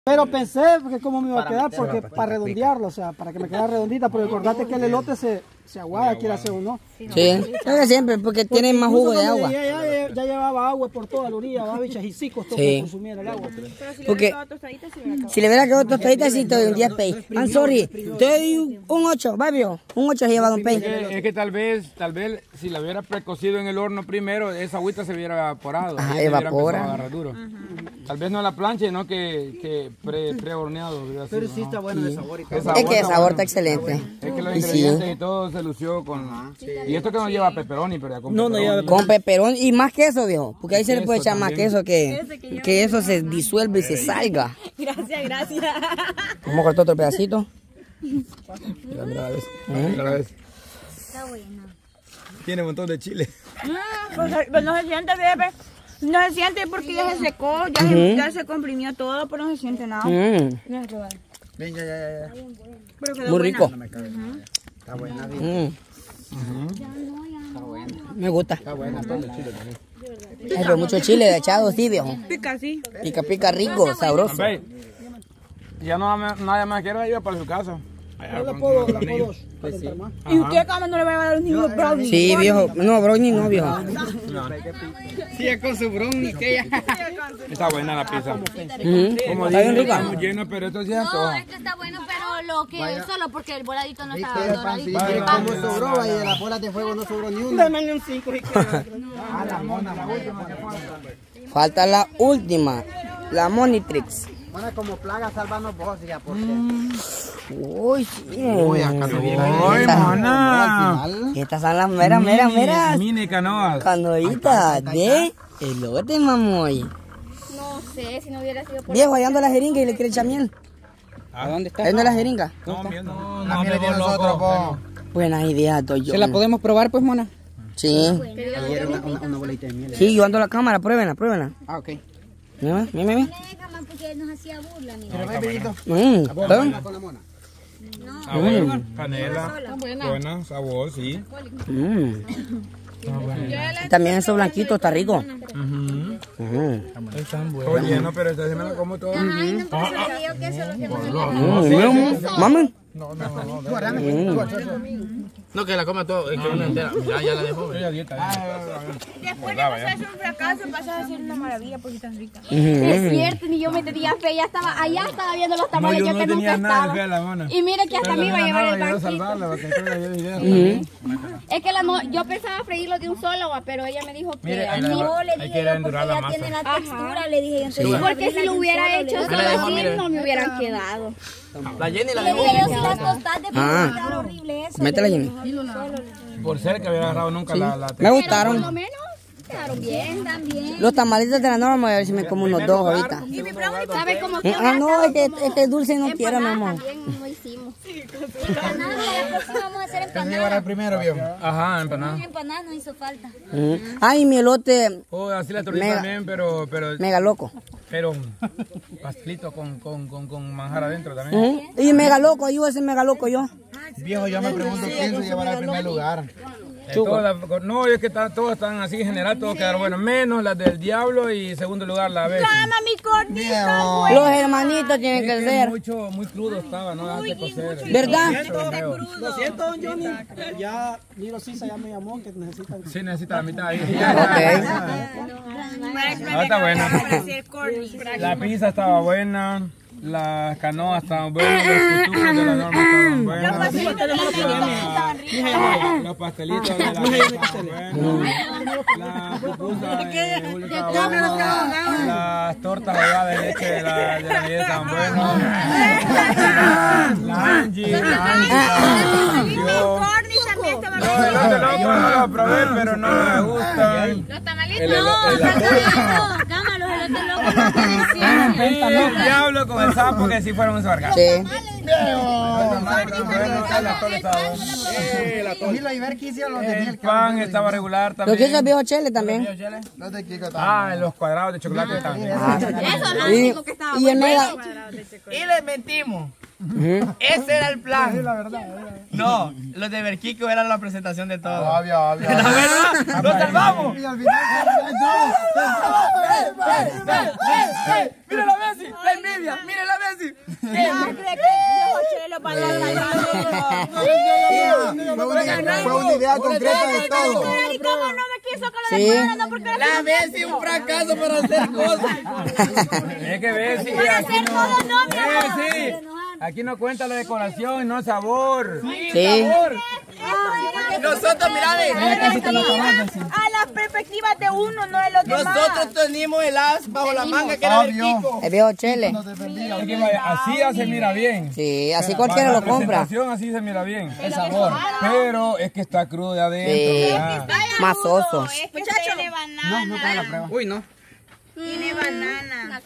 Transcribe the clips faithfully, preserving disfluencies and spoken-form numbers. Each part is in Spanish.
Pero pensé que cómo me iba a quedar, porque para redondearlo, o sea, para que me quedara redondita, pero acordate que el elote se, se aguada, quiera hacer o no. Sí, es siempre, porque, porque tiene más jugo de agua. Ya, ya, ya llevaba agua por toda la orilla, va, bichas y sí costó que consumiera el agua. Pero si porque, le hubiera quedado tostadita, si le hubiera quedado tostadita, sí, estoy un diez pay. I'm sorry, estoy un ocho, va, vio, un ocho se lleva Don Pay. Es que, es que tal vez, tal vez, si la hubiera precocido en el horno primero, esa agüita se hubiera evaporado. Ah, evapora. Duro. Tal vez no la plancha, sino que, que pre, pre-horneado. Pero sí está bueno de sabor y todo. Es que el sabor está excelente. Es que los ingredientes y todo se lució con... Y esto que no lleva pepperoni, pero ya con No, no lleva con pepperoni y más queso, viejo. Porque ahí se le puede echar más queso que, que eso se disuelve y se salga. Gracias, gracias. Vamos a cortar otro pedacito. Mira, mira la vez. Mira la vez. Está buena. Tiene un montón de chile. Mm, pues, pues no se siente, bebé. No se siente porque ya se secó, ya, uh -huh. se, ya se comprimió todo, pero no se siente nada. Mm. Venga, ya, ya, ya. Pero quedó muy rico. Buena. Uh -huh. Está buena, bien. Mm. Uh -huh. Está buena. Me gusta. Está buena, todo el chile también. Hay pero mucho chile echado, sí, viejo. Pica, sí. Pica, pica rico, sabroso. Ya no nadie más quiere ir para su casa. Yo la puedo, la puedo pues sí. ¿Y usted cómo no le va a dar a los niños brownies? Sí, viejo. No, brownie no, viejo. No. Sí, es con su brownie que ella. Está buena la pizza. Mm -hmm. Como está bien rica. Muy lleno, pero esto sí es todo. No, este está bueno, pero lo que es solo porque el voladito no está doradito. Como sobró y de las bolas de fuego no sobró ni una. Dame un cinco y queda. Ah, la mona, la última que falta. Falta la última, la Monitrix. Mona como plaga salvando vos, ya, porque... Mm. Uy, sí. Uy, acá no viene. Uy, mona. Estas son las meras, meras, meras. Mini canoas. Canoitas de elote, mamoy. No sé, si no hubiera sido por... Viejo, allá anda la jeringa y le quiere echar miel. ¿A dónde está? ¿Ahí no la jeringa? No, miel no. La miel de nosotros, po. Buena idea, estoy yo. ¿Se la podemos probar, pues, mona? Sí. Ayer una, una, una bolita de miel. Sí, yo ando a la cámara, pruébenla, pruébenla. Ah, ok. Mira, mira, mira. Porque nos hacía burla, mira. Pero ve, Benito. Mmm, con la mona. No. Ah, bueno, canela. Buena, sabor, sí. Mmm. También eso blanquito está rico. Uh -huh. Uh -huh. Están buenos. Estoy lleno, pero esta se me la como todo. Ay, no, pero se me que eso es lo que no me Mami. No, no, no. No, que la coma todo, es que una entera. Ya, ya la dejó. Después de pasar un fracaso, pasas a ser una maravilla porque estás rica. Es cierto, ni yo me tenía fe, ya estaba, allá estaba viendo los tamales, no, yo, yo no que nunca estaba. Fe a la mona. Y mira que hasta me iba a llevar el banquito. Es que la no, yo pensaba freírlo de un solo, pero ella me dijo que Mire, a la, mí la, le dije yo porque ya tiene la textura, le dije yo. Sí. Porque si lo hubiera hecho solo así, no me hubieran quedado. La Jenny la Le dejó. dije yo si las tostadas de Ah. quedar horrible eso. Métela, Jenny. Por ser que había agarrado nunca la, la Me gustaron. Por lo menos quedaron bien también. Los tamalitos de la norma, a ver si me como unos dos ahorita. Y mi brownie, ¿sabe cómo Ah, no, es que, es que dulce no quiero, mi amor. También lo hicimos. Empanadas, la próxima vamos a hacer empanadas. el primero, bien. Ajá, empanada. Empanadas no hizo falta. Ay, mi elote. Oh, así la tortilla también, pero, pero, mega loco. pero pastelito con, con, con, con manjar adentro también. Uh -huh. Y mega loco, yo ese mega loco yo. Viejo, yo me pregunto quién se llevará al primer lugar. Eh, todas, no, es que está, todas están así en general, todos quedaron buenos, menos las del diablo y segundo lugar la vez. ¡Cama, mi cornita! Los hermanitos tienen que ser. Mucho, muy crudo estaba, no dejaste cocer. ¿Verdad? Lo siento, don Johnny. Ya, Niro Sisa ya me llamó que necesitan. Sí, necesita la mitad ahí. Ok. Ah, está buena. La pizza estaba buena. Las canoas estaban buenas, los cutucos de la norma estaban buenos. Los pastelitos de la Los pastelitos de la norma estaban buenos. Las pupusas de Julio estaban buenas. Las tortas allá de leche de la de la niña estaban buenas. La Angie, la Angie, yo. No, el otro loco no lo probé, pero no me gustan. Los tamalitos, no, cama, los elotes locos no tienen El diablo con el sapo que sí fueron un sargento. Sí. El pan estaba regular también. Los que esos viejos cheles también. Ah, los cuadrados de chocolate también. Eso no es lo que estaba. Y el mega. Y le mentimos. Ujú. Ese era el plan. Sí, la verdad. No, los de Berquico era la presentación de todo. Obvio, obvio. La verdad, nos salvamos. Y al final... Mira la Messi, la envidia, mira la Messi. Fue una idea concreta de todo. ¿Y cómo no me quiso con la Sí. de no porque La Messi un fracaso para hacer cosas. Es que ves, sí, para aquí hacer no. todo no, mi amor. Eh, sí. Aquí no cuenta la decoración, no sabor. Sí. Nosotros, mira, ve. A las perspectivas de uno, no de los demás. Nosotros tenemos el as bajo la manga que era Berquico. El viejo Chele. Es que vaya, así ya se mira bien. Sí, así cualquiera Para lo la compra. presentación así se mira bien. El sabor. Pero es que está crudo de adentro. Sí. ya. Masoso. Es que tiene banana. No, no para la prueba. Uy, no. Tiene banana.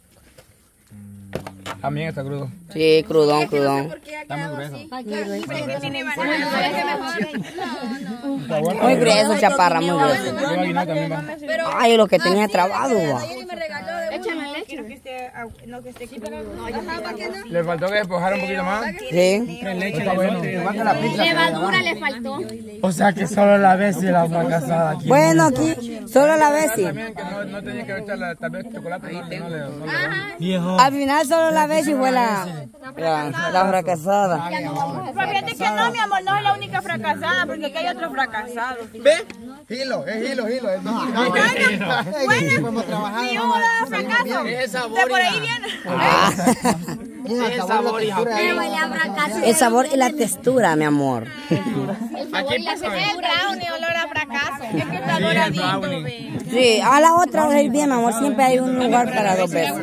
También está crudo. Sí, crudón, crudón. Está muy grueso. Tiene banana. Muy grueso, chaparra, muy grueso. Lleva guineo también, va. Ay, lo que tenía trabado, va. Échame leche. No que esté, no que esté crudo. Le faltó que despojara un poquito más. Sí. Está bueno. Levadura le faltó. O sea que solo la Bessie era fracasada aquí. Bueno, aquí, solo la Bessie. También que no, no tenía que echarle tal vez chocolate. No, no le, no le- Viejo. Al final solo la Bessie fue la, la, la fracasada. Pero fíjate que no, mi amor, no es la única fracasada, porque aquí hay otros fracasados. ¿Ve? Hilo, es hilo, hilo. Es Bueno, si hubo fracaso, Es sabor, de por ahí hija. viene. Ah. Es sabor, hija. El sabor y la textura, mi amor. Aquí pasa. El brownie, olor a fracaso. Es que está doradito, ve. Sí, a la otra vez bien, mi amor. Siempre hay un lugar para dos veces.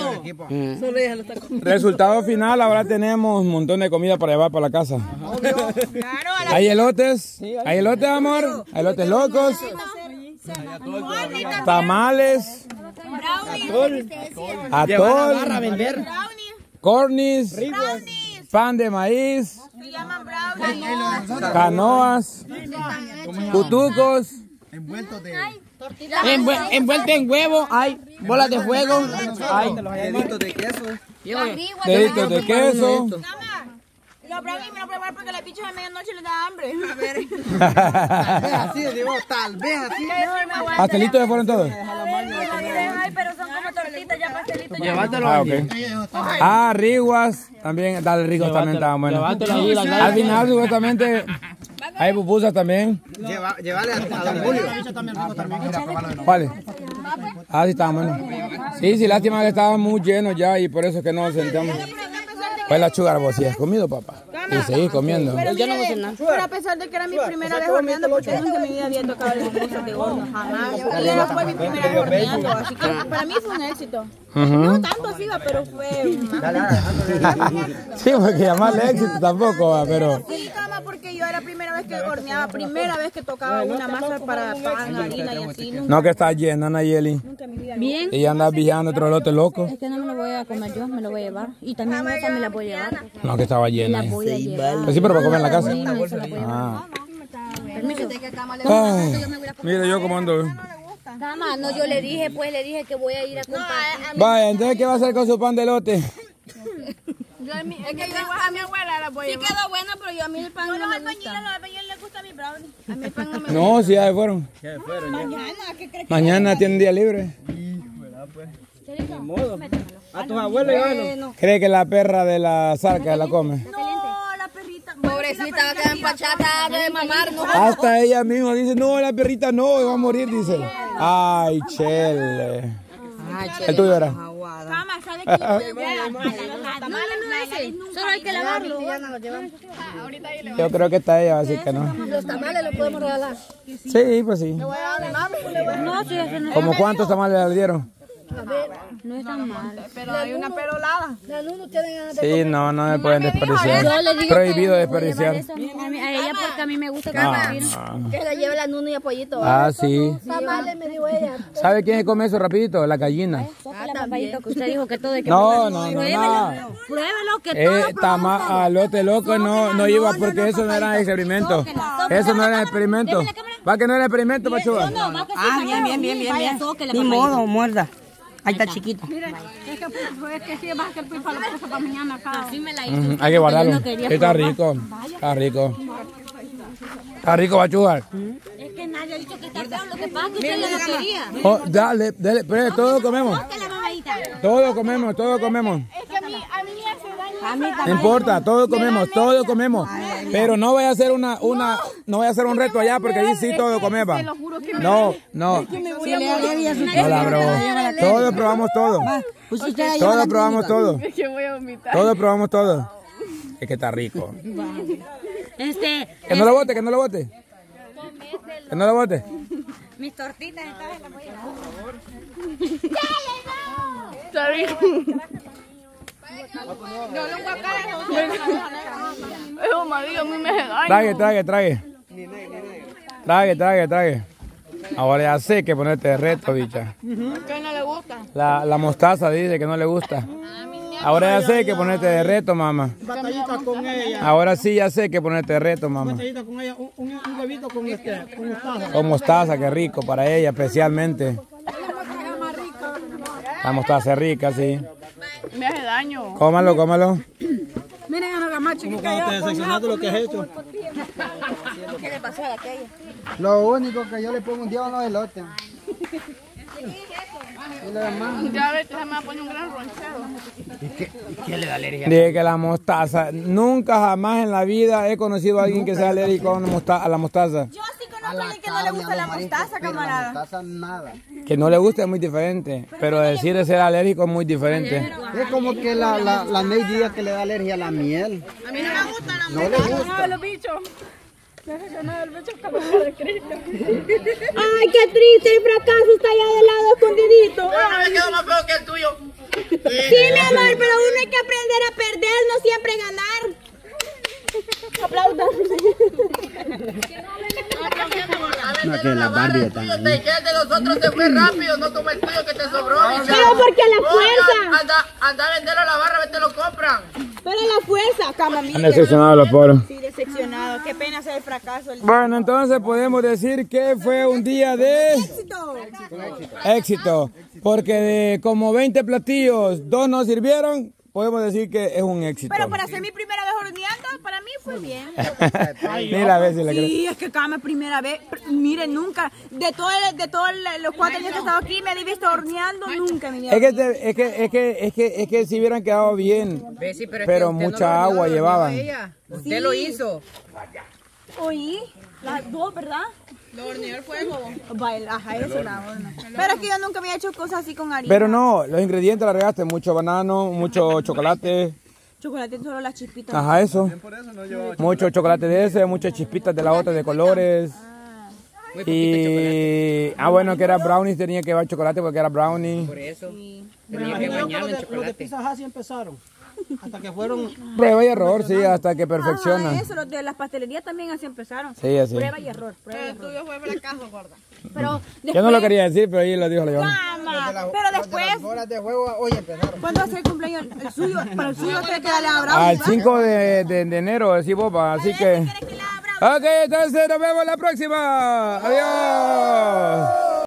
Resultado final, ahora tenemos un montón de comida para llevar para la casa. Claro, a la Hay elotes, hay elotes, amor, hay elotes locos, tamales, atol, vender. cornis, brownies. pan de maíz, Se llaman brownies. canoas, cutucos, Envuel- Envuelta en huevo, hay bolas de fuego, hay deditos de queso. Los brownies me los preparo porque las bichas de medianoche les da hambre. A ver. Así, digo, tal vez así. ¿Pastelitos de fueron todos? Ay, pero son como tortitas, ya pastelitos. Ya. Llévatelo. Ah, ok. Ah, riguas, también, dale, riguas también estaban buenos. Llévatelo ahí, la gana. Al final, supuestamente, hay pupusas también. Lleva, llevarle a, a Don Julio. ¿Cuáles? Ah, sí, estaban buenos. Sí, sí, lástima que estaban muy llenos ya y por eso es que no nos sentamos. Pues la chugar, vos sí has comido, papá. Y seguís comiendo. Pero, mire, pero a pesar de que era mi primera vez horneando, porque nunca en mi vida había tocado las cosas de horno, jamás. Y era fue mi primera vez horneando, así que para mí fue un éxito. No tanto así, va, pero fue más. Sí, porque llamarle éxito tampoco va, pero... Sí, cama, porque yo era primera vez que horneaba, primera vez que tocaba una masa para pan, harina y así. Nunca, No, que está llena, Nayeli. nunca en mi vida. Bien. Y andas viajando otro lote loco. Es que no me lo voy a comer yo, me lo voy a llevar. Y también esa me la voy a llevar. No, que estaba llena. La voy a llevar. Pues sí, pero para comer en la casa. Sí, no, esa la voy a llevar. Ah. Permiso. Ay, mira yo cómo ando. Dama, no, yo le dije, pues le dije que voy a ir a comprar. Vaya, entonces, ¿qué va a hacer con su pan de lote? Yo a mí, es que yo a mi abuela la voy a llevar. Sí quedó bueno, pero yo a mí el pan no, No, me al bañil, gusta. al bañil le gusta mi brownie. A mí el pan no me No, sí, ya se fueron. Mañana, ¿qué crees que Mañana tienen día libre. A tus abuelos, llévalo. ¿Cree que la perra de la zarca la come? no, la perrita. Pobrecita, va a quedar empachada de mamar, no. Hasta ella misma dice, no, la perrita no, va a morir, dice. Ay, chele. El tuyo era. Cama, ¿sabe qué? Los tamales, Solo hay que lavarlo. Yo creo que está ella, así que no. Los tamales los podemos regalar. Sí, pues sí. No, sí, eso no, ¿Cómo cuántos tamales le dieron? no es tan mal. pero hay una pelolada. La Lulu tiene ganas de Sí, no, no me pueden desperdiciar. Yo le digo Prohibido que voy a desperdiciar. llevar eso a, mí- a ella porque a mí me gusta No, compartir. no. Que la lleve la Nunu y Apoyito. Ah, sí. Tamales me dijo ella. ¿Sabe quién se come eso rapidito? La gallina. La papayito que usted dijo que todo hay que No, probarlo. no, no, Pruébelo, no. pruébelo que todo Eh, tama, a lote loco no, no iba porque eso no era experimento. Eso no era experimento. Va que no era experimento, Pachuga. Ah, bien, bien, bien, bien, bien. Ni modo, muerda. Ahí está chiquito. Mira, es que, es que si vas a hacer pipa la cosa para mañana acá. Así me la hizo. Uh-huh. Hay que guardarlo. Está rico. Está rico. Está rico, Bachugar. Es que nadie ha dicho que está feo, lo que pasa es que usted no quería. Oh, dale, dale, pero todos comemos. Todos comemos, todos comemos. Es que a mí, a mí me hace daño. A mí No importa, todos comemos, todos comemos. Pero no voy a hacer una, una, no voy a hacer un reto allá porque ahí sí todos comemos. No, no. Si le da alergia a su No la broma. Todos probamos todo. Todos probamos todo. Es que voy a vomitar. Todos probamos todo. Es que está rico. Este, Que no lo bote, que no lo bote. Que no lo bote. mis tortitas esta vez las voy a llevar. Está rico. No lo guacaras. Eso, marido, a mí me hace daño. Trague, trague, trague. Trague, trague, trague. Ahora ya sé que ponerte de reto, bicha. ¿Qué no le gusta? La, la mostaza dice que no le gusta. Ahora ya sé que ponerte de reto, mamá. Batallita con ella. Ahora sí ya sé que ponerte de reto, mamá. Batallita con ella. Un, un, un huevito con, este, con mostaza. Con mostaza, qué rico para ella especialmente. La mostaza es rica, sí. Me hace daño. Cómalo, cómalo. Miren a la gamacha Como cuando te decepcionaste lo que has hecho. ¿Qué le pasó a aquella? Lo único que yo le pongo un día a los elotes. Ya ves que se me va a poner un gran ronchero. ¿Qué le da alergia? Dije que la mostaza, nunca jamás en la vida he conocido a alguien que sea alérgico a, una mosta- a la mostaza. Yo sí conozco a alguien que no le gusta la mostaza, camarada. La mostaza nada. Que no le gusta es muy diferente, pero decir de ser alérgico es muy diferente. Es como que la, la, la Ney diga que le da alergia a la miel. A mí no me gusta la No le gusta. No, los bichos. Decepcionado el bicho camarada de Cristo. Ay, qué triste, el fracaso está allá del lado escondidito. Pero me quedó más feo que el tuyo. Sí, mi amor, pero uno hay que aprender a perder, no siempre ganar. Aplaudan. No, que la Barbie está El tuyo, te- que el de nosotros se fue rápido, no como el tuyo que te sobró. Pero porque a la fuerza. Anda, anda a venderlo a la barra, vete lo compran. Pero a la fuerza, camamita. Han decepcionado los pobres. Sí, decepcionado. Qué pena hacer el fracaso. Bueno, entonces podemos decir que fue un día de Éxito. éxito, porque de como veinte platillos, dos no sirvieron, podemos decir que es un éxito. Pero para ser mi primera vez horneando, para mí fue bien. Ni la vez si le creo. Sí, es que cada mi primera vez, miren, nunca, de todos de todos los cuatro años que he estado aquí, me he visto horneando, nunca me Es que, te- es que, es que, es que, es que si hubieran quedado bien, Ve, sí, pero, es pero que usted mucha no lo agua horneó, lo llevaban. horneó ella. Usted lo hizo. Oí, las dos, ¿verdad? Lo horneó el fuego. Baila, ajá, eso es la horna. Pero es que yo nunca había hecho cosas así con harina. Pero no, los ingredientes la regaste, mucho banano, mucho chocolate, Chocolate solo las chispitas. ajá, eso. Mucho chocolate de ese, muchas chispitas de la otra de colores. Y, ah, bueno, que era brownies, tenía que llevar chocolate porque era brownie. Por eso. Me Tenía que imagino que bañarlo los en de, los de chocolate. Pizza Hut sí empezaron. Hasta que fueron. Prueba y error, sí, hasta que Ah, perfecciona. eso, los de las pastelerías también así empezaron. Sí, así. Prueba y error, prueba y error. tuyo fue fracaso, gorda. Pero después, Yo no lo quería decir, pero ahí lo dijo la Ivana. Mamá, pero después, horas de juego hoy empezaron. ¿cuándo va a ser el cumpleaños? El suyo, para el suyo tiene que darle a Bravo. Al cinco de, de, de enero, así boba, así que... ¿Quieres que le abra? Ok, entonces nos vemos la próxima. Adiós.